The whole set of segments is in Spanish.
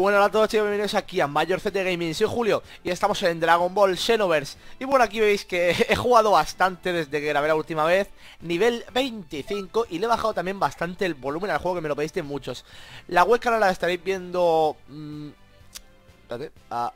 Bueno, hola a todos chicos, bienvenidos aquí a Major Z Gaming. Soy Julio y estamos en Dragon Ball Xenoverse. Y bueno, aquí veis que he jugado bastante desde que grabé la última vez. Nivel 25 y le he bajado también bastante el volumen al juego, que me lo pediste muchos. La webcam la estaréis viendo... espérate,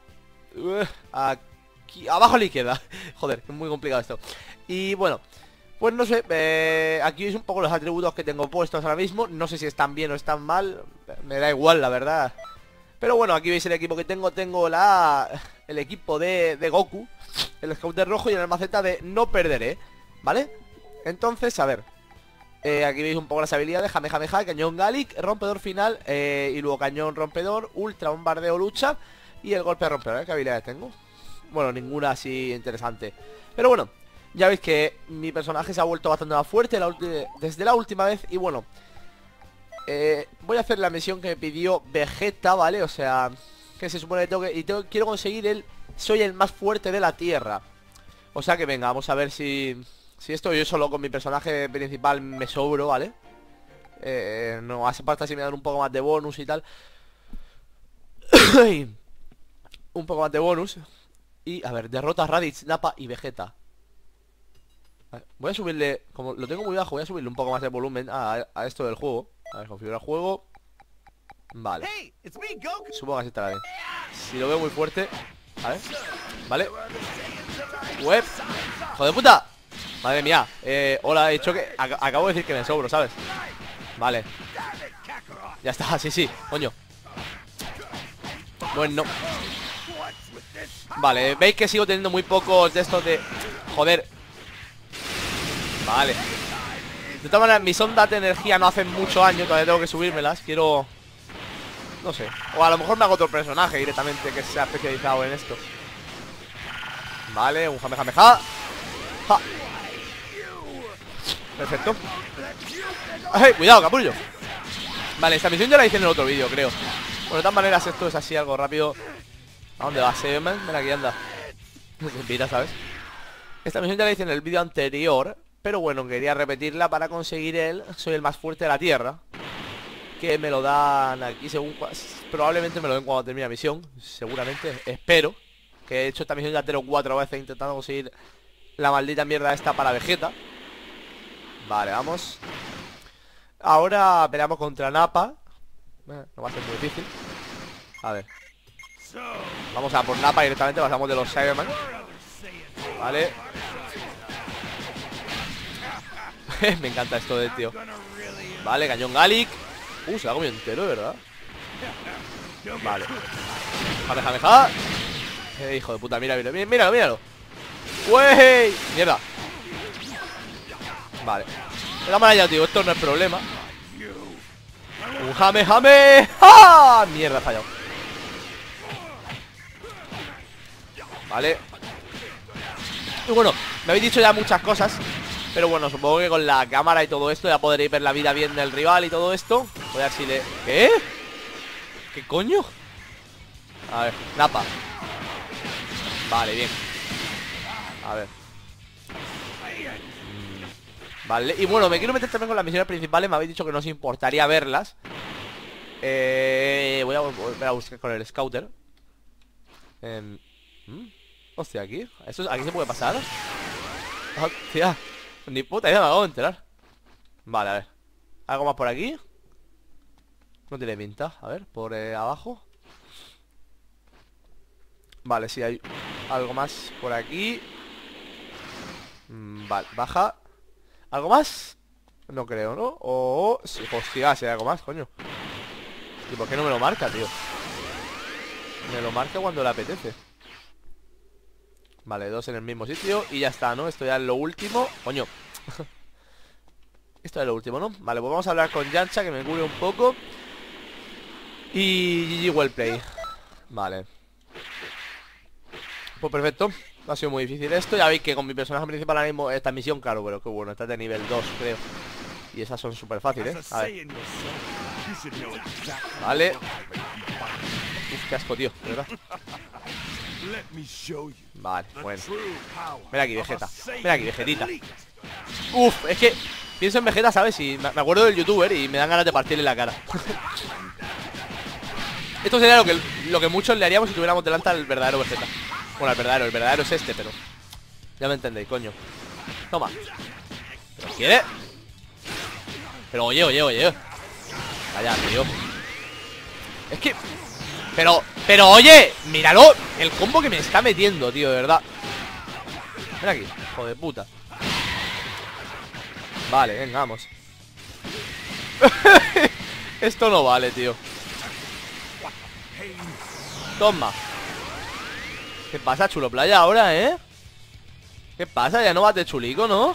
aquí, abajo a la izquierda. Joder, es muy complicado esto. Y bueno, pues no sé, aquí veis un poco los atributos que tengo puestos ahora mismo. No sé si están bien o están mal, me da igual la verdad. Pero bueno, aquí veis el equipo que tengo. Tengo el equipo de Goku, el Scouter rojo y el Almaceta de no perderé, ¿vale? Entonces, a ver, aquí veis un poco las habilidades: Jamejameja, Cañón Gallic, Rompedor final, y luego Cañón Rompedor, Ultra, Bombardeo, Lucha y el Golpe Rompedor. ¿Qué habilidades tengo? Bueno, ninguna así interesante. Pero bueno, ya veis que mi personaje se ha vuelto bastante más fuerte desde la última vez. Y bueno, voy a hacer la misión que me pidió Vegeta, ¿vale? O sea, que se supone que tengo que... quiero conseguir soy el más fuerte de la Tierra. O sea que venga, vamos a ver si esto yo solo con mi personaje principal me sobro, ¿vale? No hace falta si me dan un poco más de bonus y tal. Un poco más de bonus. Y, a ver, derrota a Raditz, Nappa y Vegeta. Voy a subirle, como lo tengo muy bajo, voy a subirle un poco más de volumen a esto del juego. A ver, configurar juego. Vale. Supongo que así estará bien. Si lo veo muy fuerte. A ver. Vale. Web. ¡Joder puta! Madre mía. Hola, he dicho que... acabo de decir que me sobro, ¿sabes? Vale. Ya está, sí, coño. Bueno. Vale, veis que sigo teniendo muy pocos de estos de... Joder. Vale. De todas maneras, mis ondas de energía no hacen mucho daño. Todavía tengo que subírmelas. Quiero... no sé. O a lo mejor me hago otro personaje directamente que sea especializado en esto. Vale, un Jamejameja. ¡Ja! Perfecto. ¡Ay! Cuidado, capullo. Vale, esta misión ya la hice en el otro vídeo, creo. Bueno, de todas maneras, esto es así algo rápido. ¿A dónde vas, man? Ven aquí, anda. No se invita, ¿sabes? Esta misión ya la hice en el vídeo anterior, pero bueno, quería repetirla para conseguir soy el más fuerte de la Tierra. Que me lo dan aquí según... probablemente me lo den cuando termine la misión. Seguramente, espero. Que he hecho esta misión ya 3 o 4 veces intentando conseguir la maldita mierda esta para Vegeta. Vale, vamos. Ahora peleamos contra Nappa. No va a ser muy difícil. A ver. Vamos a por Nappa directamente, pasamos de los Cyberman. Vale. Me encanta esto de tío. Vale, Cañón Gallic. Se lo ha comido entero, de verdad. Vale. Jamejameja. Hijo de puta, míralo. ¡Wey! Mierda. Vale. De la manera ya, tío, esto no es problema. Un Jame. ¡Ah! Mierda, he fallado. Vale. Y bueno, me habéis dicho ya muchas cosas, pero bueno, supongo que con la cámara y todo esto ya podréis ver la vida bien del rival y todo esto. Voy a ver si le... ¿Qué? ¿Qué coño? A ver, Nappa. Vale, bien. A ver. Vale, y bueno, me quiero meter también con las misiones principales. Me habéis dicho que no os importaría verlas. Voy a volver a buscar con el Scouter. Hostia, aquí ¿aquí se puede pasar? Hostia, ni puta idea, me acabo de enterar. Vale, a ver. ¿Algo más por aquí? No tiene pinta. A ver, por abajo. Vale, sí, hay algo más por aquí. Vale, baja. ¿Algo más? No creo, ¿no? Sí, hostia, si hay algo más, coño. ¿Y por qué no me lo marca, tío? Me lo marca cuando le apetece. Vale, 2 en el mismo sitio y ya está, ¿no? Esto ya es lo último. Coño. Esto es lo último, ¿no? Vale, pues vamos a hablar con Yancha, que me cure un poco. Y GG Wellplay. Vale. Pues perfecto. No ha sido muy difícil esto. Ya veis que con mi personaje principal ahora mismo esta misión, claro, pero que bueno, está de nivel 2, creo. Y esas son súper fáciles, ¿eh? A ver. Vale. Uf, qué asco, tío, de verdad. Vale, bueno. Ven aquí, Vegeta. Ven aquí, Vegetita. Uf, es que pienso en Vegeta, ¿sabes? Y me acuerdo del youtuber y me dan ganas de partirle la cara. Esto sería lo que muchos le haríamos si tuviéramos delante al verdadero Vegeta. Bueno, el verdadero es este, pero ya me entendéis, coño. Toma. ¿Pero quiere? Pero oye. Vaya, tío. Es que... Pero oye, míralo. El combo que me está metiendo, tío, de verdad. Ven aquí, hijo de puta. Vale, venga, vamos. Esto no vale, tío. Toma. ¿Qué pasa, chulo playa, ahora, ¿Qué pasa? Ya no vas de chulico, ¿no?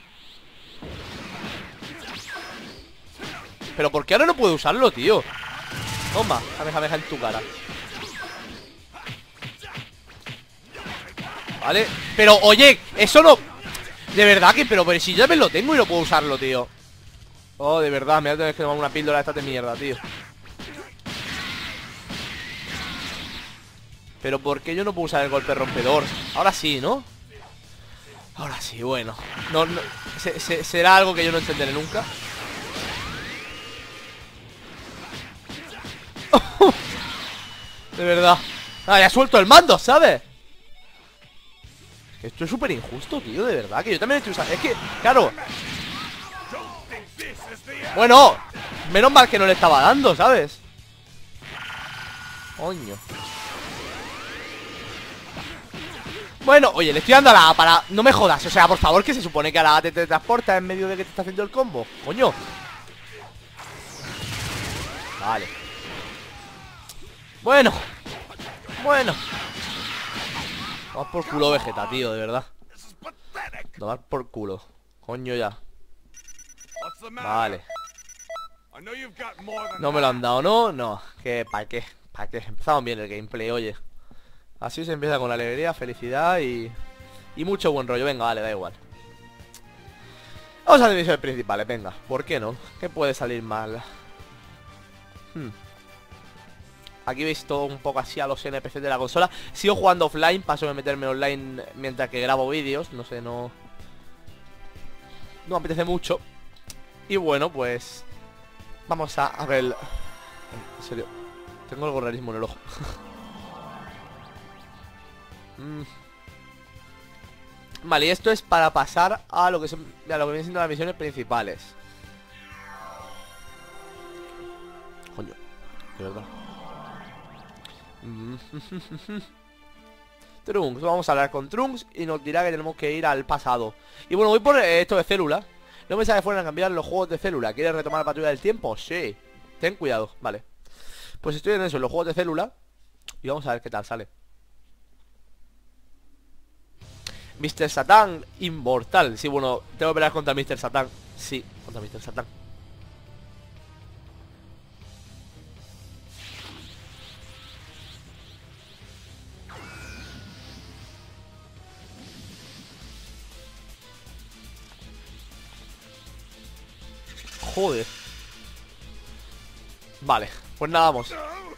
Pero ¿por qué ahora no puedo usarlo, tío? Toma, jameja en tu cara. Vale, pero oye, eso no... De verdad que, pero si yo me lo tengo y no puedo usarlo, tío. Oh, de verdad, me voy a tener que tomar una píldora de esta de mierda, tío. Pero ¿por qué yo no puedo usar el golpe rompedor? Ahora sí, ¿no? Ahora sí, bueno. No, será algo que yo no entenderé nunca. De verdad. Ah, ya suelto el mando, ¿sabes? Esto es súper injusto, tío, de verdad. Que yo también estoy usando... Es que, claro. Bueno, menos mal que no le estaba dando, ¿sabes? Coño. Bueno, oye, le estoy dando a la A para... No me jodas, o sea, por favor, que se supone que a la A te transporta en medio de que te está haciendo el combo. Coño. Vale. Bueno. Tomar por culo Vegeta, tío, de verdad. Tomar por culo. Coño ya. Vale. No me lo han dado, ¿no? No. ¿Para qué? Empezamos bien el gameplay, oye. Así se empieza con alegría, felicidad y mucho buen rollo. Venga, vale, da igual. Vamos a las misiones principales, venga. ¿Por qué no? ¿Qué puede salir mal? Aquí veis todo un poco así a los NPCs de la consola. Sigo jugando offline, paso de meterme online mientras que grabo vídeos. No sé, no me apetece mucho. Y bueno, pues vamos a ver En serio, tengo algo rarísimo en el ojo. Vale, y esto es para pasar a lo que vienen siendo las misiones principales. Coño, de verdad. Trunks, vamos a hablar con Trunks y nos dirá que tenemos que ir al pasado. Y bueno, voy por esto de célula. No me sabe fuera a cambiar los juegos de célula. ¿Quieres retomar la patrulla del tiempo? Sí. Ten cuidado, vale. Pues estoy en eso, en los juegos de célula. Y vamos a ver qué tal sale. Mr. Satan inmortal. Sí, bueno, tengo que pelear contra Mr. Satan. Sí, contra Mr. Satan. Joder. Vale, pues nada, vamos.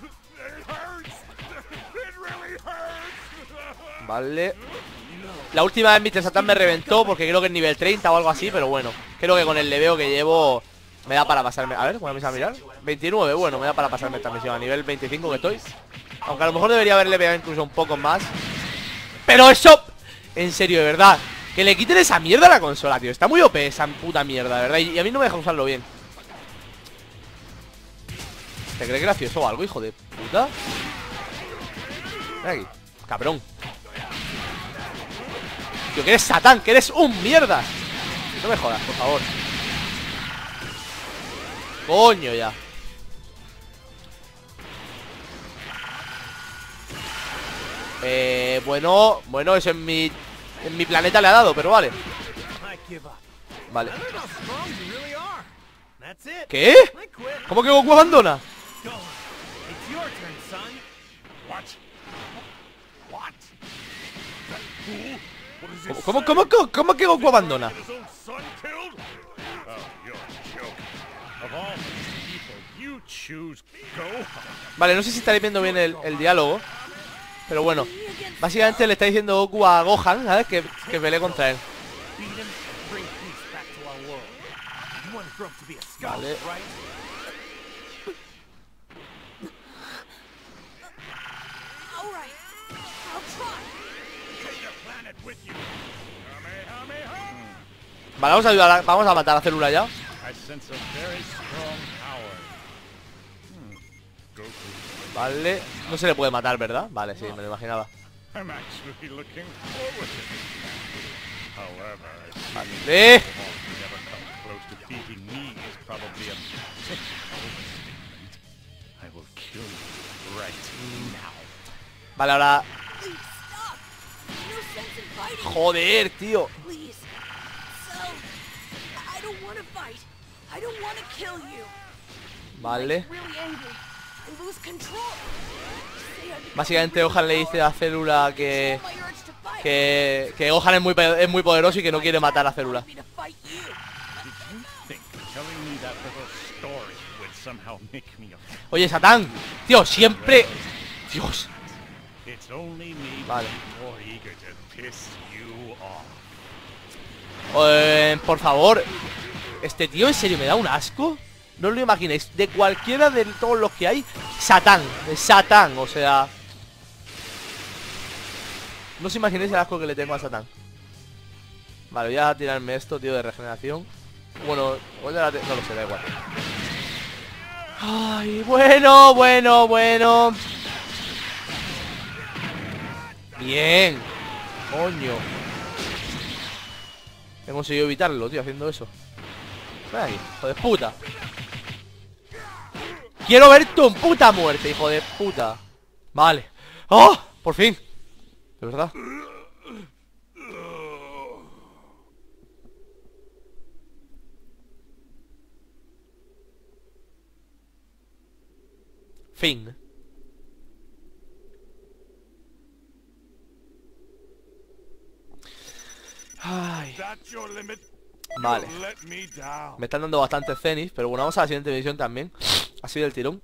Vale. La última vez Mr. Satan me reventó porque creo que es nivel 30 o algo así, pero bueno, creo que con el leveo que llevo me da para pasarme. A ver, vamos a mirar. 29, bueno, me da para pasarme esta misión. A nivel 25 que estoy. Aunque a lo mejor debería haberle leveado incluso un poco más. Pero eso, en serio, de verdad, que le quiten esa mierda a la consola, tío. Está muy OP esa puta mierda, de verdad. Y a mí no me deja usarlo bien. ¿Te crees gracioso o algo, hijo de puta? Ven aquí, cabrón. Tío, que eres Satán, que eres un mierda. No me jodas, por favor. Coño ya. Bueno, eso en mi planeta le ha dado, pero vale. Vale. ¿Qué? ¿Cómo que Goku abandona? ¿Cómo que Goku abandona? Vale, no sé si estaréis viendo bien el diálogo, pero bueno, básicamente le está diciendo Goku a Gohan, ¿sabes? Que pelee contra él. Vale. Vale, vamos a ayudar, vamos a matar a Célula ya. Vale, no se le puede matar, ¿verdad? Vale, sí, me lo imaginaba. Vale. Vale, ahora... Joder, tío. Vale. Básicamente Gohan le dice a Célula que Gohan es muy poderoso y que no quiere matar a Célula. Oye, Satán, tío, siempre... Dios. Vale. Por favor. Este tío en serio me da un asco. No os lo imaginéis. De cualquiera de todos los que hay, Satán. Satán, o sea... No os imaginéis el asco que le tengo a Satán. Vale, voy a tirarme esto, tío, de regeneración. Bueno, no lo sé, da igual. Ay, bueno. Bien. Coño. He conseguido evitarlo, tío, haciendo eso. Ven aquí, hijo de puta. Quiero ver tu puta muerte, hijo de puta. Vale. ¡Oh! Por fin. De verdad. Fin. Ay. Vale. Me están dando bastantes cenis, pero bueno, vamos a la siguiente misión también. Así del tirón.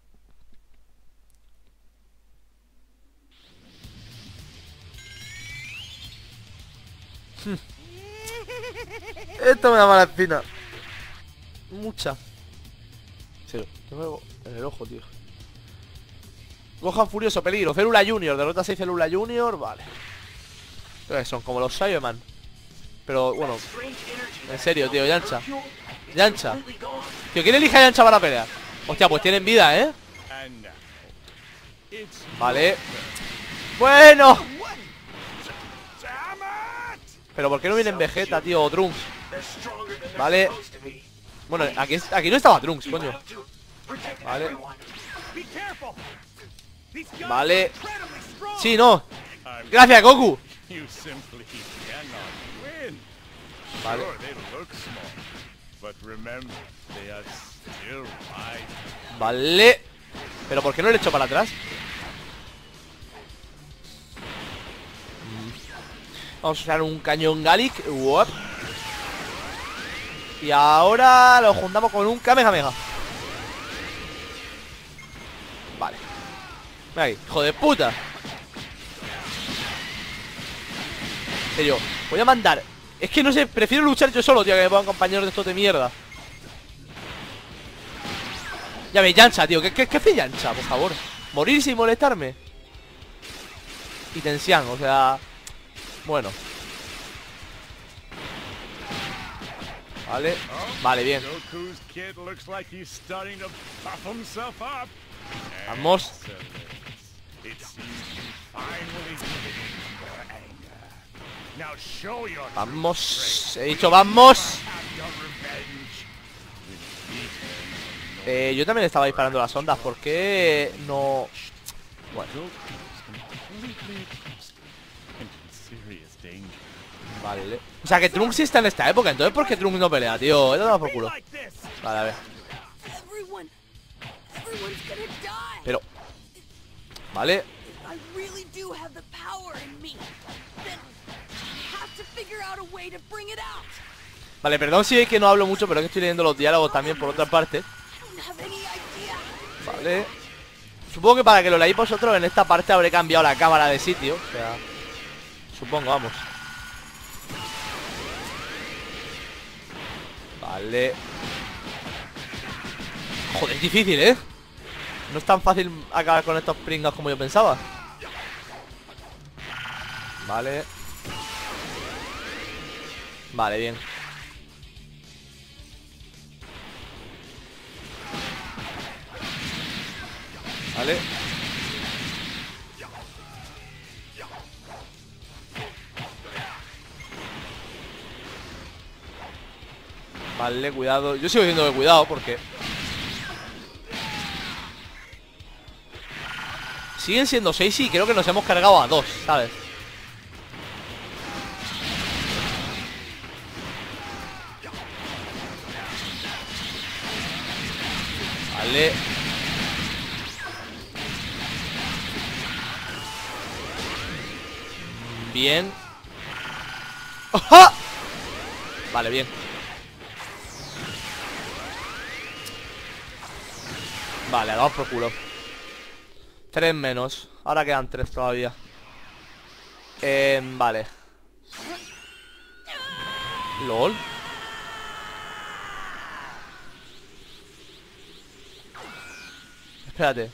Esto me da mala espina. Mucha. Sí, tengo en el ojo, tío. Gohan furioso, peligro. Célula Junior, derrota a 6 Célula Junior. Vale. Son como los Saiyaman. Pero bueno, en serio, tío, Yancha. Yancha. Tío, ¿quién elige a Yancha para pelear? Hostia, pues tienen vida, ¿eh? Vale. Bueno. Pero ¿por qué no vienen Vegeta, tío, o Trunks? Vale. Bueno, aquí no estaba Trunks, coño. Vale. Vale. Sí, no. Gracias, Goku. Vale. Vale. Pero ¿por qué no le echo para atrás? Vamos a usar un cañón Gallic. Uop. Y ahora lo juntamos con un Kamehameha. Vale. Ven aquí, hijo de puta. En serio, voy a mandar. Es que no sé, prefiero luchar yo solo, tío, que me pongan compañeros de estos de mierda. Ya ves, Yancha, tío, ¿qué hace Yancha, por favor? Morir sin molestarme. Y Tensian, o sea... Bueno. Vale, vale, bien. Vamos. Vamos. He dicho vamos. Yo también estaba disparando las ondas. ¿Por qué no...? Bueno. Vale. O sea, que Trunks sí está en esta época. Entonces, ¿por qué Trunks no pelea, tío? He dado por culo. Vale, a ver. Pero... Vale. Vale, perdón si veis que no hablo mucho, pero es que estoy leyendo los diálogos también por otra parte. Vale. Supongo que para que lo leáis vosotros, en esta parte habré cambiado la cámara de sitio. O sea... Supongo, vamos. Vale. Joder, es difícil, ¿eh? No es tan fácil acabar con estos pringas como yo pensaba. Vale. Vale, bien. Vale. Vale, cuidado. Yo sigo diciendo que cuidado porque siguen siendo 6 y creo que nos hemos cargado a 2, ¿sabes? Vale. Bien. ¡Ajá! Vale, bien. Vale, vamos por culo. 3 menos. Ahora quedan 3 todavía. Vale. LOL. Espérate.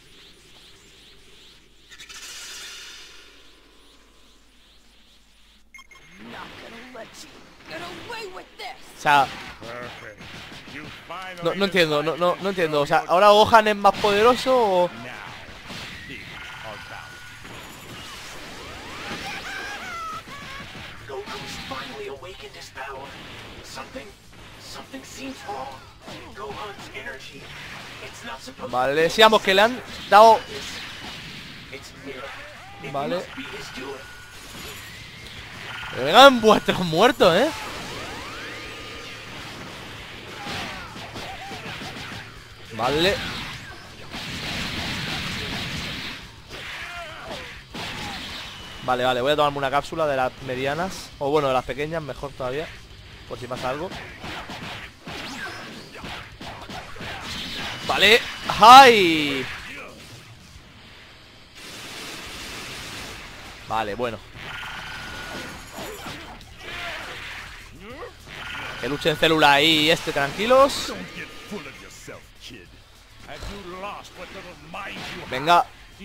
O sea, no entiendo, no entiendo. O sea, ¿ahora Gohan es más poderoso o...? Vale, decíamos que le han dado... Vale. Pero vengan vuestros muertos, ¿eh? Vale. Vale, vale, voy a tomarme una cápsula de las medianas. O bueno, de las pequeñas, mejor todavía. Por si pasa algo. Vale. ¡Ay! Vale, bueno. Que luchen célula ahí, tranquilos. Venga.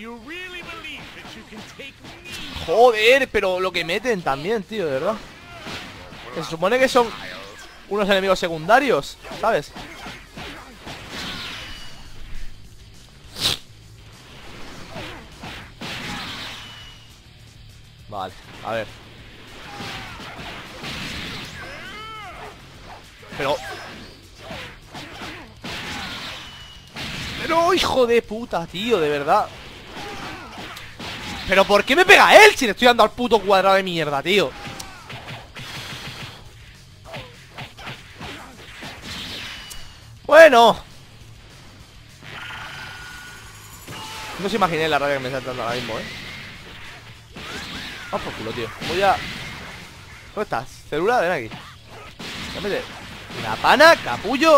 Joder, pero lo que meten también, tío, de verdad. Se supone que son unos enemigos secundarios, ¿sabes? Vale, a ver. Pero hijo de puta, tío, de verdad. ¿Pero por qué me pega él si le estoy dando al puto cuadrado de mierda, tío? Bueno. No se imaginé la rabia que me está entrando ahora mismo, Vamos por culo, tío. Voy a... ¿Dónde estás? Célula, ven aquí. Dame una pana, capullo.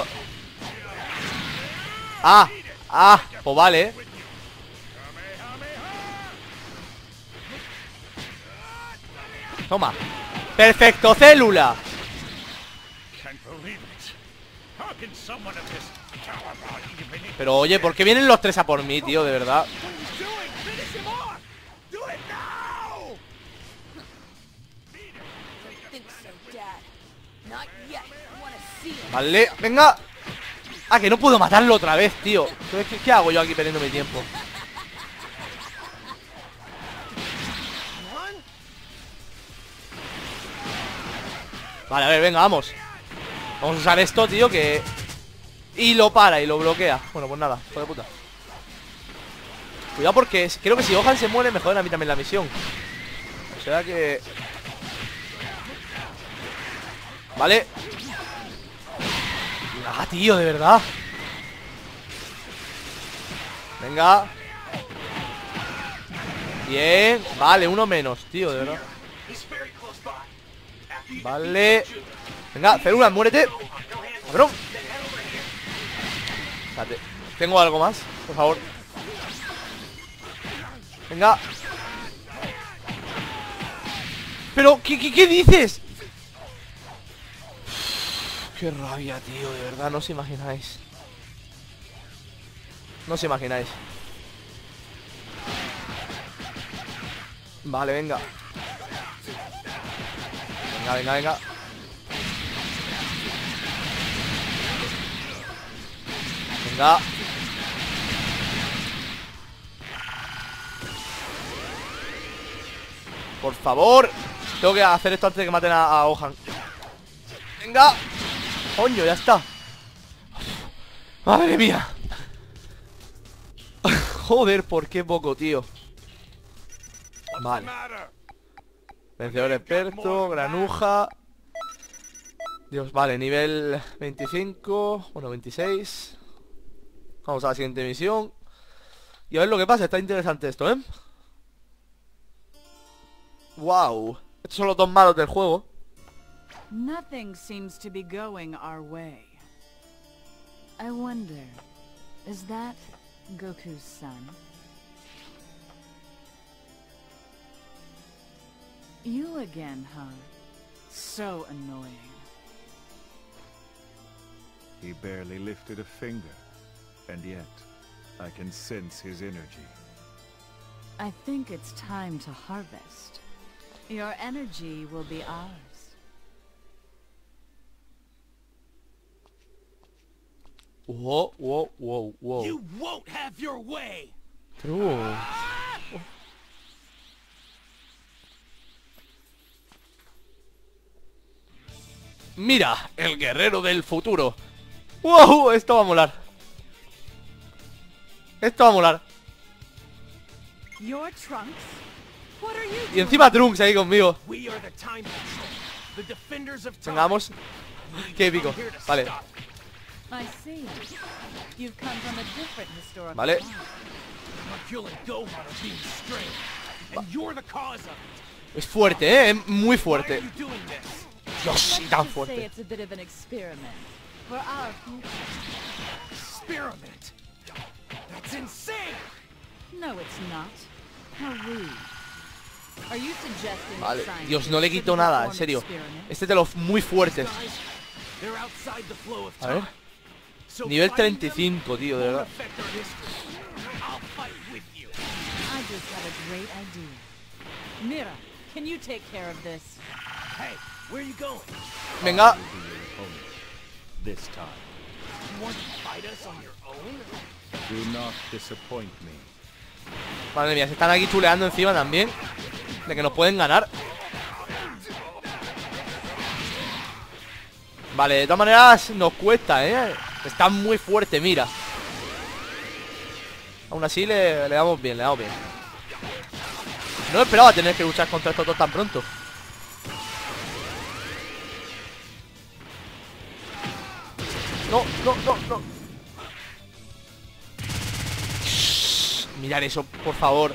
Pues vale. Toma. Perfecto, célula. Pero oye, ¿por qué vienen los 3 a por mí, tío? De verdad. Vale, venga. Que no puedo matarlo otra vez, tío. Entonces, ¿qué hago yo aquí perdiendo mi tiempo? Vale, a ver, venga, vamos. Vamos a usar esto, tío, que... Y lo para, y lo bloquea. Bueno, pues nada, hijo de puta. Cuidado porque creo que si Gohan se muere me joden a mí también la misión. O sea que... Vale. Tío, de verdad. Venga. Bien. Vale, uno menos, tío, de verdad. Vale. Venga, célula, muérete. Cabrón. Espérate. Tengo algo más, por favor. Venga. Pero, ¿qué dices? Qué rabia, tío, de verdad, no os imagináis. No os imagináis. Vale, venga. Venga. Venga. Por favor. Tengo que hacer esto antes de que maten a Gohan. Venga. Coño, ya está. Madre mía. Joder, ¿por qué poco, tío? Vale. Vencedor experto, granuja. Dios, vale, nivel 25. Bueno, 26. Vamos a la siguiente misión. Y a ver lo que pasa, está interesante esto, ¿eh? Wow. Estos son los dos malos del juego. Nothing seems to be going our way. I wonder, is that Goku's son? You again, huh? So annoying. He barely lifted a finger, and yet I can sense his energy. I think it's time to harvest. Your energy will be ours. Wow, wow, wow, wow. You won't have your way. True. Mira, el guerrero del futuro. Wow, esto va a molar. Esto va a molar. Your Trunks? What are you Y encima Trunks ahí conmigo. We are the time patrol, the defenders of time. Venga, vamos. Qué épico. Vale, I see. You've come from a different historical vale. time. Hercule and Gohan are being strained, and you're the cause of it. Es fuerte, ¿eh? Es muy Why are fuerte. you doing this? Dios, y Let's tan just say fuerte. it's a bit of an experiment for our future. Experiment. That's insane. No, it's not. How rude. Are you suggesting Vale, that science Dios, no le quito nada, en serio. Este es de los muy fuertes. Guys, they're outside the flow of A ver. time. So Nivel fighting them 35, tío, de won't verdad. affect our history. I'll fight with you. I just have a great idea. Mira, can you take care of this? Hey, where are you going? Venga. Be your opponent. This time. You want to fight us on your own? Do not disappoint me. Madre mía, se están aquí chuleando encima también. De que nos pueden ganar. Vale, de todas maneras nos cuesta, ¿eh? Está muy fuerte, mira. Aún así le damos bien, le damos bien. No esperaba tener que luchar contra estos dos tan pronto. No, no, no, no. Mirad eso, por favor.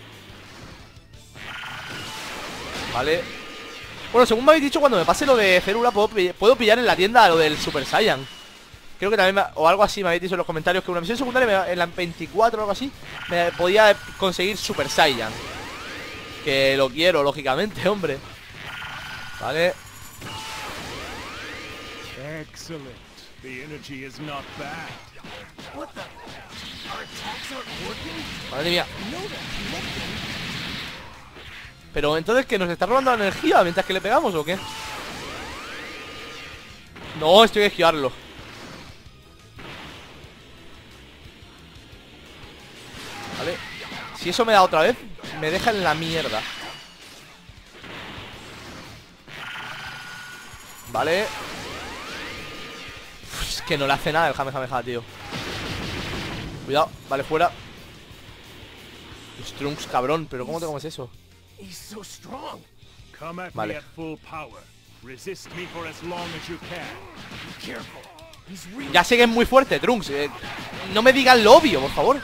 Vale. Bueno, según me habéis dicho, cuando me pase lo de Célula puedo pillar en la tienda lo del Super Saiyan. Creo que también, o algo así, me habéis dicho en los comentarios que una misión secundaria en la 24 o algo así me podía conseguir Super Saiyan. Que lo quiero, lógicamente, hombre. Vale. Excellent. The energy is not bad. What the? Our attacks aren't working? Madre mía. No, they're connecting. Pero entonces, ¿que nos está robando la energía mientras que le pegamos o qué? No, estoy que esquivarlo. Vale. Si eso me da otra vez, me deja en la mierda. Vale. Uf, es que no le hace nada el Kamehameha, tío. Cuidado, vale, fuera. Los Trunks, cabrón, pero ¿cómo te comes eso? He's so strong. Come at Vale. me at full power. Resist me for as long as you can. Be careful. He's really Ya sé que es muy fuerte, Trunks. No me digan lo obvio, por favor.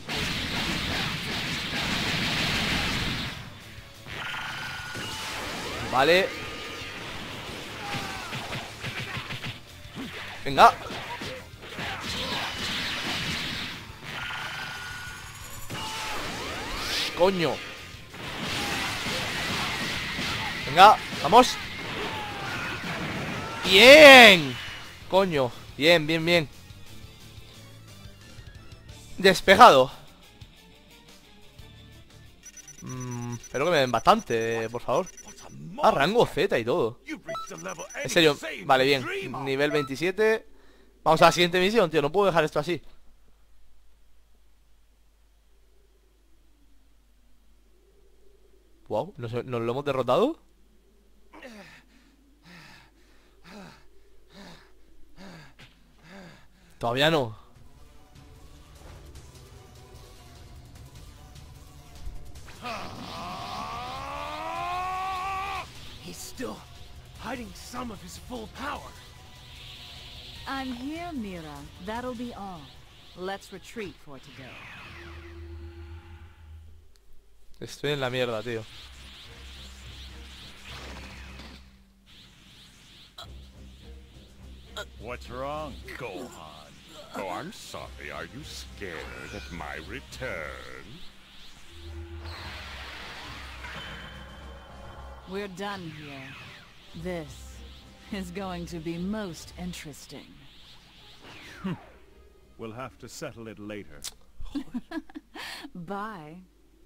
Vale. Venga. Coño. Venga, vamos. Bien. Coño. Bien, bien, bien. Despejado. Espero que me den bastante, por favor. Ah, rango Z y todo. You've reached a level En serio, any sane vale, could bien. dream of. Nivel 27. Vamos a la siguiente misión, tío. No puedo dejar esto así. Wow, ¿nos lo hemos derrotado? Todavía no. He's still hiding some of his full power. I'm here, Mira. That'll be all. Let's retreat for today. Estoy en la mierda, tío. What's wrong, Gohan? Oh, I'm sorry. Are you scared at my return? We're done here. This is going to be most interesting. We'll have to settle it later. Bye.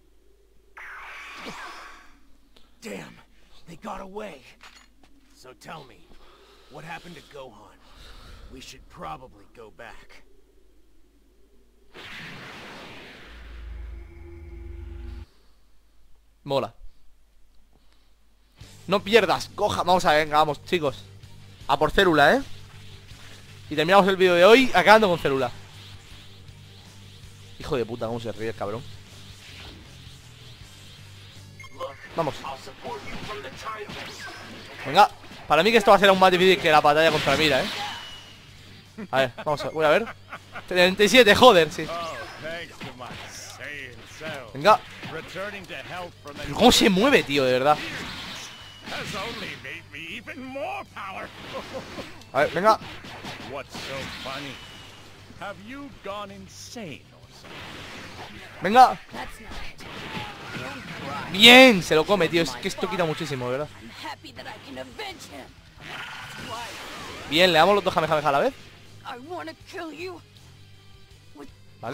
Damn, they got away. So tell me, what happened to Gohan? We should probably go back. Mola. No pierdas, coja. Vamos a ver, venga, vamos, chicos. A por Célula, ¿eh? Y terminamos el vídeo de hoy acabando con Célula. Hijo de puta, cómo se ríe el cabrón. Vamos. Venga, para mí que esto va a ser aún más difícil que la batalla contra Mira, ¿eh? A ver, vamos a, voy a ver. 37, joder, sí. Venga. Pero ¿cómo se mueve, tío, de verdad? A ver, venga. Venga. Bien, se lo come, tío. Es que esto quita muchísimo, de verdad. Bien, le damos los dos Kamehameha a la vez. Vale.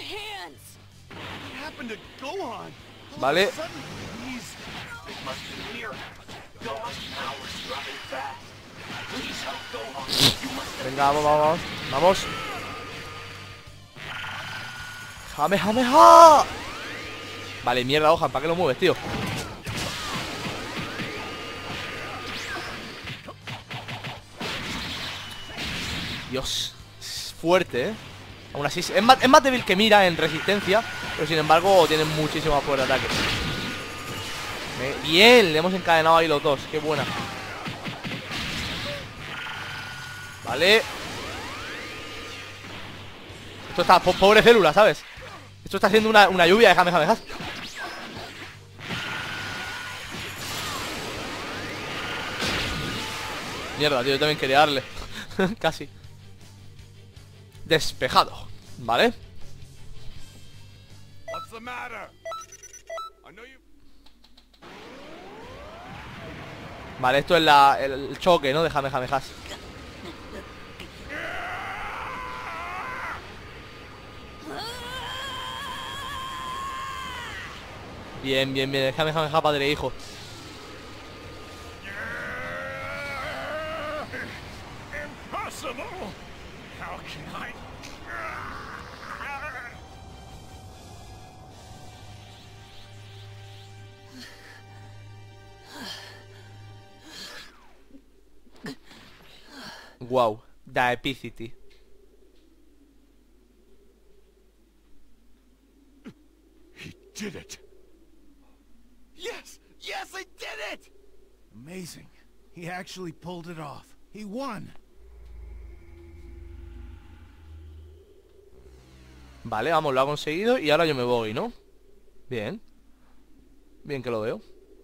Vale. Venga, vamos, vamos, vamos. ¡Kamehameha! Vale, mierda, Gohan, ¿para qué lo mueves, tío? Dios, es fuerte, ¿eh? Aún así, es más débil que Mira en resistencia, pero sin embargo tiene muchísimo poder de ataque. Bien, le hemos encadenado ahí los dos, qué buena. Vale. Esto está, pobre Célula, ¿sabes? Esto está haciendo una lluvia de Kamehamehas. Mierda, tío, yo también quería darle. Casi. Despejado, ¿vale? Vale, esto es el choque, ¿no? De Kamehamehas. Bien, bien, bien. El Kamehameha padre e hijo. Wow, the epicity. He did it. Yes! Yes, I did it! Amazing. He actually pulled it off. He won. Vale, vamos, lo ha conseguido y ahora yo me voy, ¿no? Bien. Bien que lo veo.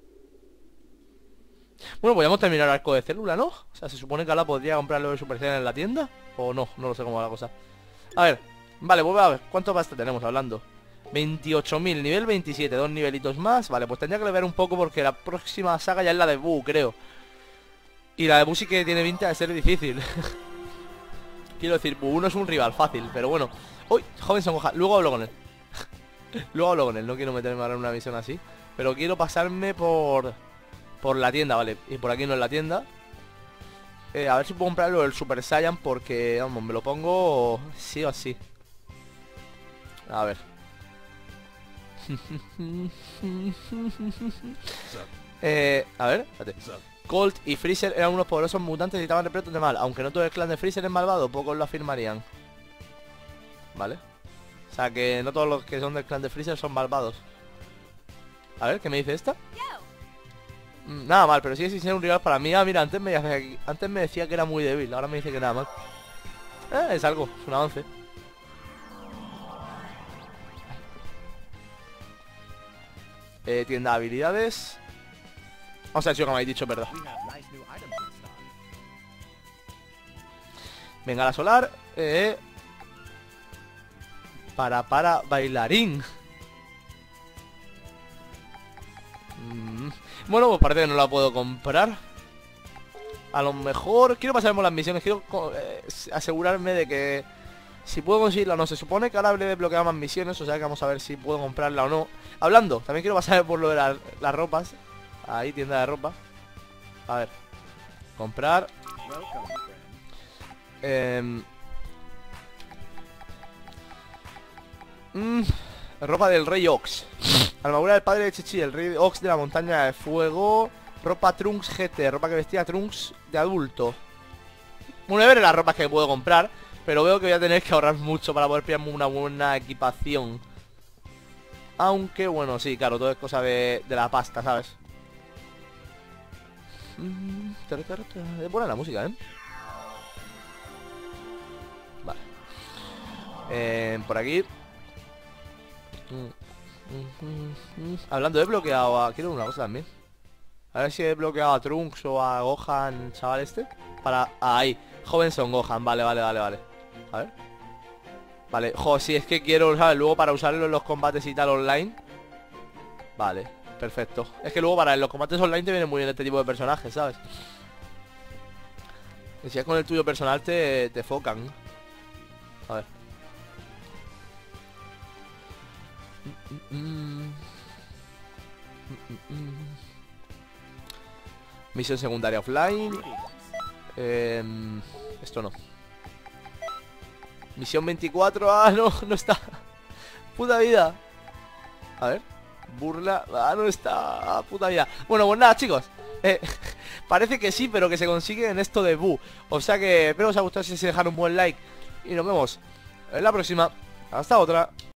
Bueno, podríamos terminar el arco de Célula, ¿no? O sea, se supone que ahora podría comprarlo de Super Saiyan en la tienda. O no, no lo sé cómo va la cosa. A ver, vale, pues a ver, ¿cuánto pasta tenemos hablando? 28.000, nivel 27, dos nivelitos más. Vale, pues tendría que ver un poco porque la próxima saga ya es la de Buu, creo. Y la de Buu sí que tiene pinta de ser difícil. Quiero decir, Buu no es un rival fácil, pero bueno. Uy, joven Son Gohan, luego hablo con él. Luego hablo con él, no quiero meterme ahora en una misión así. Pero quiero pasarme por la tienda, vale. Y por aquí no es la tienda. A ver si puedo comprarlo el Super Saiyan porque, vamos, me lo pongo sí o sí. A ver. A ver, espérate. Colt y Freezer eran unos poderosos mutantes y estaban repletos de mal. Aunque no todo el clan de Freezer es malvado, pocos lo afirmarían. Vale. O sea que no todos los que son del clan de Freezer son malvados. A ver, ¿qué me dice esta? Nada mal, pero sigue sin ser un rival para mí. Ah, mira, antes me decía que era muy débil. Ahora me dice que nada mal. Es algo, es un avance. Tienda de habilidades. Vamos a ver si lo que me habéis dicho es verdad. Venga, la solar. Para bailarín. Bueno, pues parece que no la puedo comprar. A lo mejor quiero pasarme las misiones. Quiero asegurarme de que si puedo conseguirla o no. Se supone que ahora habré desbloqueado más misiones. O sea que vamos a ver si puedo comprarla o no. Hablando, también quiero pasar por lo de las ropas. Ahí, tienda de ropa. A ver. Comprar. Ropa del rey Ox. Armadura del padre de Chichi, el rey Ox de la montaña de fuego. Ropa Trunks GT, ropa que vestía Trunks de adulto. Bueno, voy a ver las ropas que puedo comprar, pero veo que voy a tener que ahorrar mucho para poder pillarme una buena equipación. Aunque, bueno, sí, claro, todo es cosa de la pasta, ¿sabes? Es buena la música, ¿eh? Vale. Por aquí. Hablando de bloqueado quiero una cosa también. A ver si he bloqueado a Trunks o a Gohan, chaval este. Para... ahí. Joven Son Gohan, vale. A ver. Vale, jo, si es que quiero, ¿sabes? Luego para usarlo en los combates y tal online. Vale, perfecto. Es que luego para los combates online te vienen muy bien este tipo de personajes, ¿sabes? Y si es con el tuyo personal te focan. A ver. Misión secundaria offline. Esto no. Misión 24. Ah, no está. Puta vida. A ver. Burla. Ah, no está. Puta vida. Bueno, pues nada, chicos. Parece que sí, pero que se consigue en esto de Boo. O sea que espero os haya gustado si se dejar un buen like. Y nos vemos en la próxima. Hasta otra.